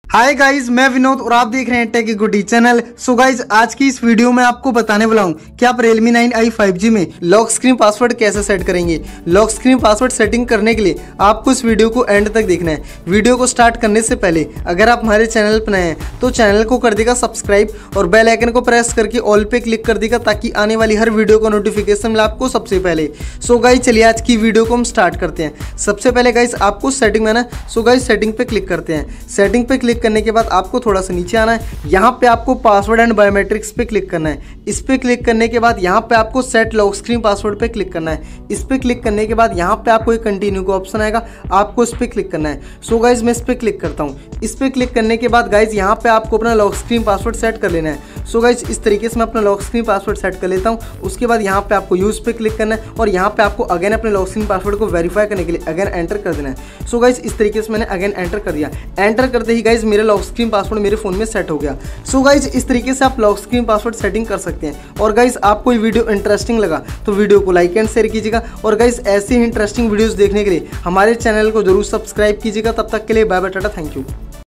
Hi guys, मैं विनोद और आप देख रहे हैं Tech Goodie channel. So guys, आज की इस वीडियो में आपको बताने वाला हूं कि आप Realme 9i 5G में लॉक स्क्रीन पासवर्ड कैसे सेट करेंगे। लॉक स्क्रीन पासवर्ड सेटिंग करने के लिए आपको इस वीडियो को एंड तक देखना है। वीडियो को स्टार्ट करने से पहले अगर आप हमारे चैनल पर नए हैं तो चैनल को कर देगा सब्सक्राइब और बेल आइकन को प्रेस करके ऑल पे क्लिक कर देगा ताकि आने वाली हर वीडियो का नोटिफिकेशन मिले आपको सबसे पहले। सो गाइज, चलिए आज की वीडियो को हम स्टार्ट करते हैं। सबसे पहले गाइज आपको सेटिंग में ना, सो गाइज सेटिंग पे क्लिक करते हैं। सेटिंग पे क्लिक करने के बाद आपको थोड़ा सा नीचे आना है। यहाँ पे आपको पासवर्ड एंड बायोमेट्रिक्स पे क्लिक करना है। इस पे क्लिक करने के बाद यहाँ पे आपको सेट लॉक स्क्रीन पासवर्ड पे क्लिक करना है। इस पे क्लिक करने के बाद यहाँ पे आपको एक कंटिन्यू का ऑप्शन आएगा, आपको इस पे क्लिक करना है। सो गाइज मैं इस पे क्लिक करता हूँ। इस पे क्लिक करने के बाद गाइज यहाँ पे आपको अपना लॉक स्क्रीन पासवर्ड सेट कर लेना है। सो गाइज इस तरीके से मैं अपना लॉक स्क्रीन पासवर्ड सेट कर लेता हूँ। उसके बाद यहाँ पे आपको यूज पे क्लिक करना है और यहाँ पे आपको अगेन अपने लॉक स्क्रीन पासवर्ड को वेरीफाई करने के लिए अगेन एंटर कर देना है। सो गाइज इस तरीके से मैंने अगेन एंटर कर दिया। एंटर करते ही गाइज मेरा लॉक स्क्रीन पासवर्ड मेरे फोन में सेट हो गया। सो गाइज इस तरीके से आप लॉक स्क्रीन पासवर्ड सेटिंग कर सकते हैं। और गाइज आपको ये वीडियो इंटरेस्टिंग लगा तो वीडियो को लाइक एंड शेयर कीजिएगा। और गाइज ऐसे ही इंटरेस्टिंग वीडियोस देखने के लिए हमारे चैनल को जरूर सब्सक्राइब कीजिएगा। तब तक के लिए bye bye, tata, thank you.